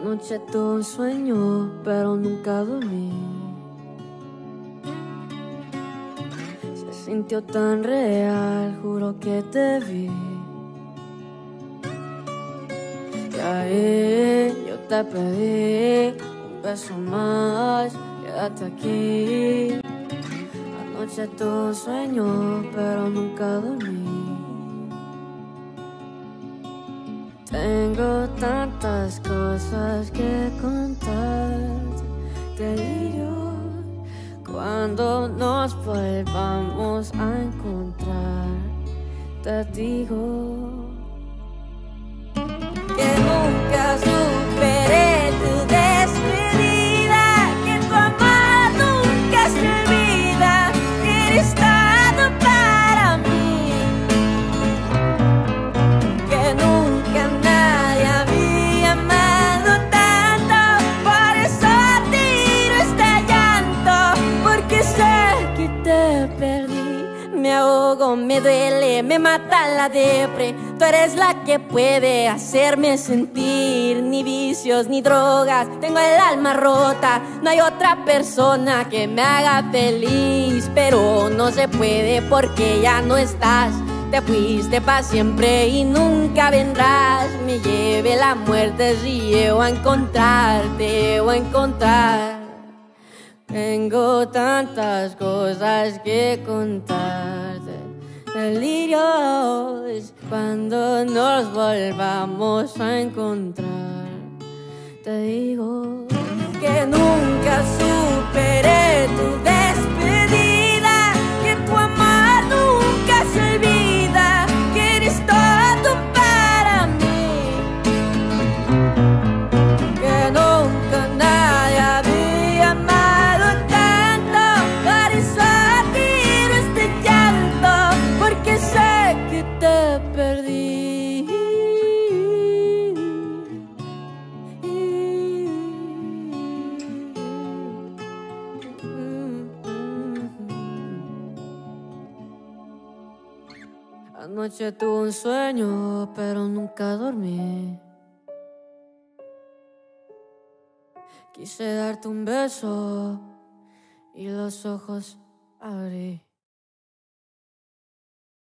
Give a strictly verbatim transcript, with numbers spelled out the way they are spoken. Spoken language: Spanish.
Anoche tuve un sueño, pero nunca dormí. Se sintió tan real, juro que te vi. Y ahí yo te pedí un beso más, quédate aquí. Anoche tuve un sueño, pero nunca dormí. Tengo tantas cosas que contar, delirio. Cuando nos volvamos a encontrar, te digo que nunca superé tu despedida, que tu amor nunca se olvida, que eres todo para mí, que nunca nadie había amado tanto. Por eso tiro este llanto, porque sé que te perdí. Me ahogo, me duele, me mata la depre. Tú eres la que puede hacerme sentir. Ni vicios, ni drogas, tengo el alma rota. No hay otra persona que me haga feliz, pero no se puede porque ya no estás. Te fuiste pa' siempre y nunca vendrás. Me lleve la muerte si llego a encontrarte o a encontrar. Tengo tantas cosas que contarte, delirios. Cuando nos volvamos a encontrar, te digo que nunca superé tu despedida, que tu amor nunca se olvida, que eres todo para mí, que nunca nadie había amado tanto. Por eso tiro este llanto, porque sé que te perdí. Anoche tuve un sueño, pero nunca dormí. Quise darte un beso y los ojos abrí.